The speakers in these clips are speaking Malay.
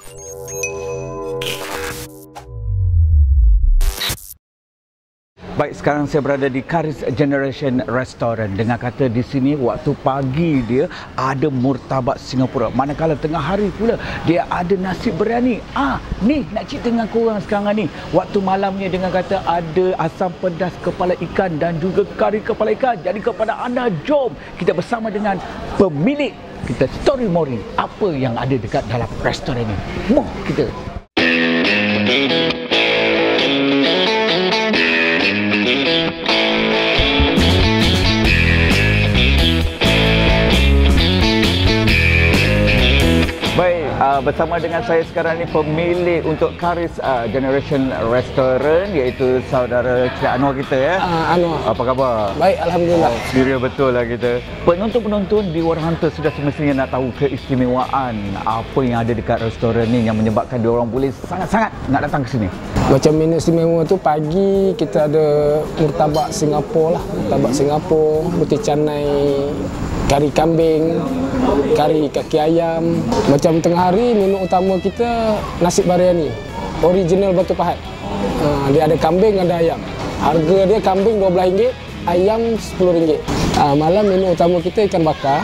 Baik, sekarang saya berada di Karis Generation Restaurant. Dengar kata di sini waktu pagi dia ada murtabak Singapura. Manakala tengah hari pula dia ada nasi biryani. Ni nak cerita dengan korang sekarang ni. Waktu malamnya dengar kata ada asam pedas kepala ikan dan juga kari kepala ikan. Jadi kepada anda, jom kita bersama dengan pemilik kita story morning apa yang ada dekat dalam restoran ini. Mau kita. Bersama dengan saya sekarang ni pemilik untuk Karis Generation Restaurant, iaitu saudara Cik Anwar kita ya. Anwar. Apa khabar? Baik, alhamdulillah. Serius betul lah kita. Penonton-penonton di War Hunter sudah semestinya nak tahu keistimewaan apa yang ada dekat restoran ni yang menyebabkan diorang boleh sangat-sangat nak datang ke sini. Macam menu istimewa tu, pagi kita ada murtabak Singapura lah. Murtabak Singapura, roti canai, kari kambing, kari kaki ayam. Macam tengah hari, menu utama kita nasi biryani original Batu Pahat. Dia ada kambing, ada ayam. Harga dia kambing RM12, ayam RM10. Malam menu utama kita ikan bakar.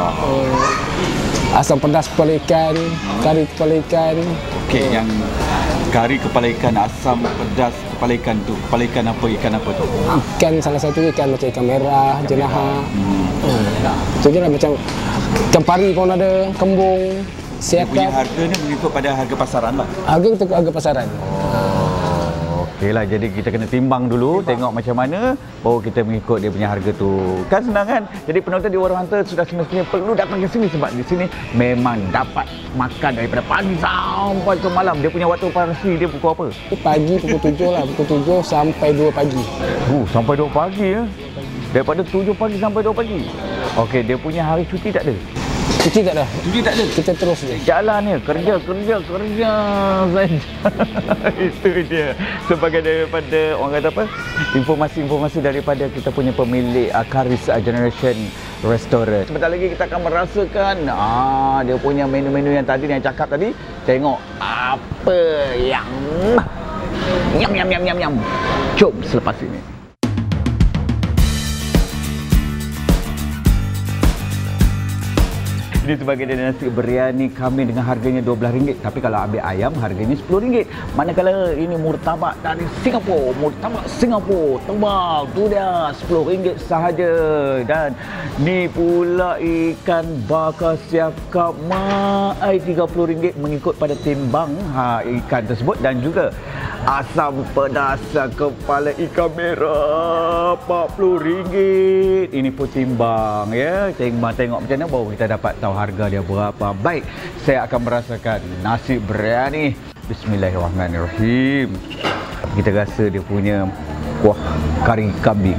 Asam pedas kepala ikan, kari kepala ikan. Okey, yang kari kepala ikan, asam pedas kepala ikan tu. Kepala ikan apa tu? Ikan salah satu ikan macam ikan merah, jenaha. Itu je lah, macam ikan pari pun ada, kembung, siakap. Dia punya harga ni mengikut pada harga pasaran lah. Harga pasaran. Okey lah, jadi kita kena timbang dulu, tengok macam mana baru kita mengikut dia punya harga tu. Kan senang kan? Jadi penonton di War Hunter sudah semestinya perlu datang ke sini sebab di sini memang dapat makan daripada pagi sampai ke malam. Dia punya waktu operasi dia pukul apa? Pagi pukul 7 lah, pukul 7 sampai 2 pagi. Sampai 2 pagi ya? Daripada 7 pagi sampai 2 pagi? Okey, dia punya hari cuti tak ada? Cuti tak ada. Cuti tak ada? Kita terus je. Jalan ni, kerja saja. Itu dia. Sebagai daripada, orang kata apa, informasi-informasi daripada kita punya pemilik Karis Generation Restaurant. Sebentar lagi kita akan merasakan dia punya menu-menu yang tadi, yang cakap tadi. Tengok apa yang nyam. Jom selepas ini. Ini sebagai nasi biryani kami dengan harganya RM12. Tapi kalau ambil ayam, harganya RM10. Manakala ini murtabak dari Singapura. Murtabak Singapura. Tebal. Tu dia RM10 sahaja. Dan ni pula ikan bakar siakap mai RM30 mengikut pada timbang ikan tersebut. Dan juga asam pedas kepala ikan merah RM40. Ini pun timbang ya. Tengok macam mana baru kita dapat tahu harga dia berapa. Baik, saya akan merasakan nasi biryani. Bismillahirrahmanirrahim. Kita rasa dia punya kuah kari kambing.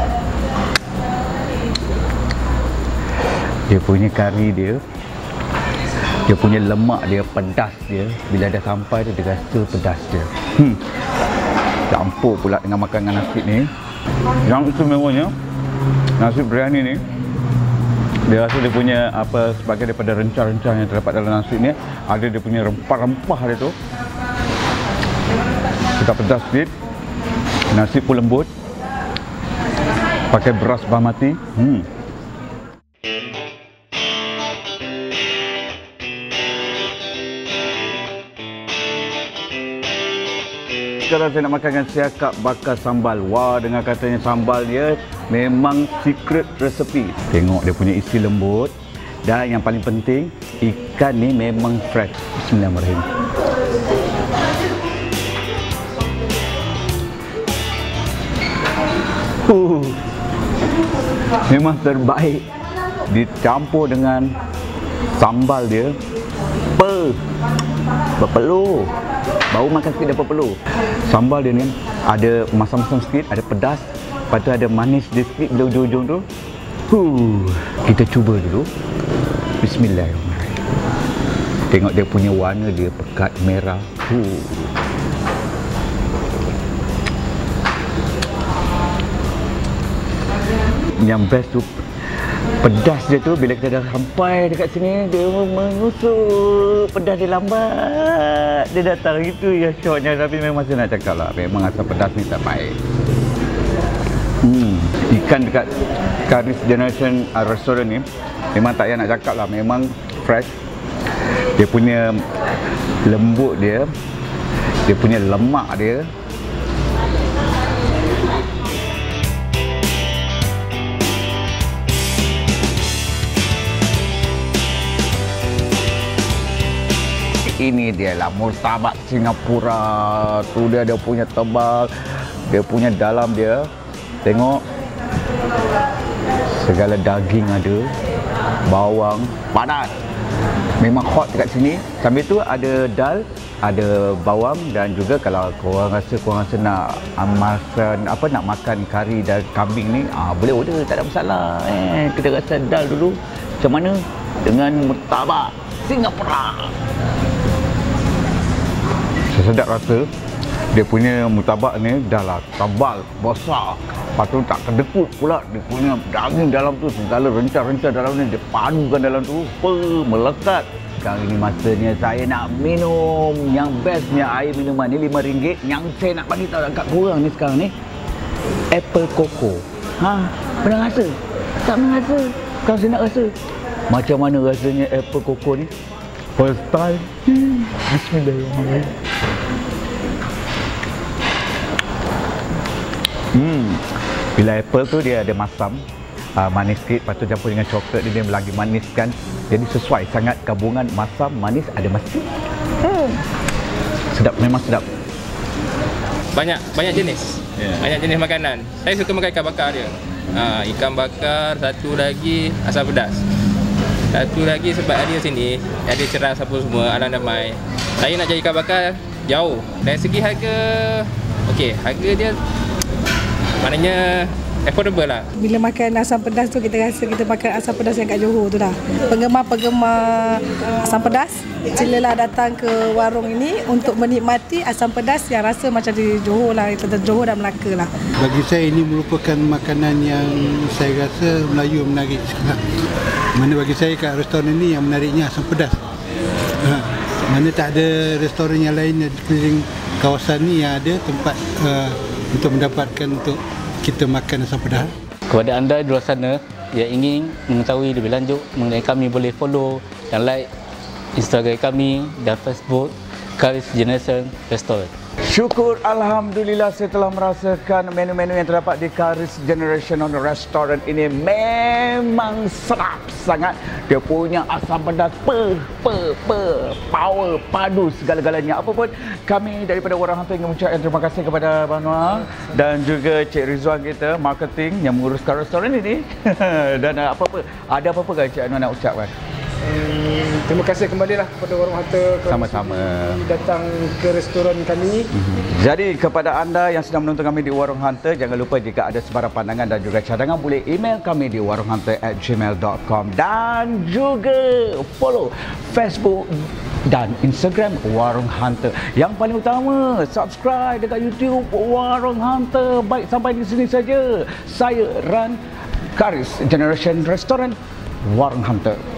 Dia punya kari dia punya lemak dia, pedas dia. Bila dah sampai dia rasa pedas dia. Campur pula dengan makan dengan nasi ni. Yang istimewanya nasi biryani ni, dia rasa dia punya apa, sebagai daripada rencah-rencah yang terdapat dalam nasi ni, ada dia punya rempah-rempah dia tu. Kita pedas sikit. Nasi pun lembut. Pakai beras basmati. Sekarang saya nak makan dengan siakap bakar sambal. Wah, dengar katanya sambal dia memang secret recipe. Tengok dia punya isi lembut. Dan yang paling penting, ikan ni memang fresh. Bismillahirrahmanirrahim. Memang terbaik. Dicampur dengan sambal dia. Berpeluh. Baru makan sikit dah berpeluh. Sambal dia ni ada masam-masam sikit, ada pedas, lepas tu ada manis dia sikit di ujung-ujung tu. Kita cuba dulu. Bismillahirrahmanirrahim. Tengok dia punya warna dia pekat merah. Yang best tu pedas dia tu, bila kita dah sampai dekat sini, dia menusuk pedas dia lambat. Ingat dia datang, itu ya shotnya. Tapi memang saya nak cakap lah, memang asam pedas ni tak baik. Ikan dekat Karis Generation Restaurant ni memang tak payah nak cakap lah, memang fresh. Dia punya lembut dia punya lemak dia. Ini dia lah murtabak Singapura. Tu dia punya tebal, dia punya dalam dia. Tengok, segala daging ada, bawang, panas. Memang hot dekat sini. Sambil tu ada dal, ada bawang, dan juga kalau korang rasa nak nak makan kari dan kambing ni, boleh order, tak ada masalah. Kita rasa dal dulu macam mana dengan murtabak Singapura. Saya sedap rasa dia punya murtabak ni dah lah tebal, besar. Lepas tu tak kedekut pula. Dia punya daging dalam tu, segala rencah-rencah dalam ni dia padukan dalam tu, melekat. Sekarang ini masanya saya nak minum yang bestnya air minuman ni, RM5. Yang saya nak bagi tahu dekat korang ni sekarang ni, apple coco. Pernah rasa? Tak pernah rasa? Sekarang saya nak rasa macam mana rasanya apple coco ni. First time. Bismillahirrahmanirrahim. Bila apple tu dia ada masam, manis sikit, lepas tu campur dengan coklat, dia lagi maniskan. Jadi sesuai sangat gabungan masam, manis, ada masin. Sedap, memang sedap. Banyak jenis. Banyak jenis makanan. Saya suka makan ikan bakar dia. Ikan bakar, satu lagi asam pedas. Satu lagi sebab ada sini, ada ceras apa semua, alam damai. Saya nak cari ikan bakar jauh. Dari segi harga, okey, harga dia maknanya affordable lah. Bila makan asam pedas tu, kita rasa kita makan asam pedas yang kat Johor tu dah. Penggemar-penggemar asam pedas, silalah datang ke warung ini untuk menikmati asam pedas yang rasa macam di Johor lah, Johor dan Melaka lah. Bagi saya ini merupakan makanan yang saya rasa Melayu menarik sekarang. Mana bagi saya kat restoran ini yang menariknya asam pedas. Mana tak ada restoran yang lain di sekeliling kawasan ni yang ada tempat untuk mendapatkan untuk kita makan asam pedas. Kepada anda di luar sana yang ingin mengetahui lebih lanjut mengenai kami, boleh follow dan like Instagram kami dan Facebook Karis Generation Restaurant. Syukur Alhamdulillah saya telah merasakan menu-menu yang terdapat di Karis Generation Restaurant ini memang sedap sangat. Dia punya asam pedas power, padu segala-galanya. Apapun, kami daripada Warung Hantu ingin mengucapkan terima kasih kepada Abang Noah dan juga Cik Rizwan kita, marketing yang menguruskan restoran ini. Dan ada apa-apa kan Cik Anwar nak ucapkan? Terima kasih kembali lah kepada Warung Hantu sama-sama datang ke restoran kami. Jadi kepada anda yang sedang menonton kami di Warung Hantu, jangan lupa jika ada sebarang pandangan dan juga cadangan, boleh email kami di warunghantu@gmail.com dan juga follow Facebook dan Instagram Warung Hantu. Yang paling utama, subscribe dekat YouTube Warung Hantu. Baik, sampai di sini saja. Saya Ran, Karis Generation Restaurant, Warung Hantu.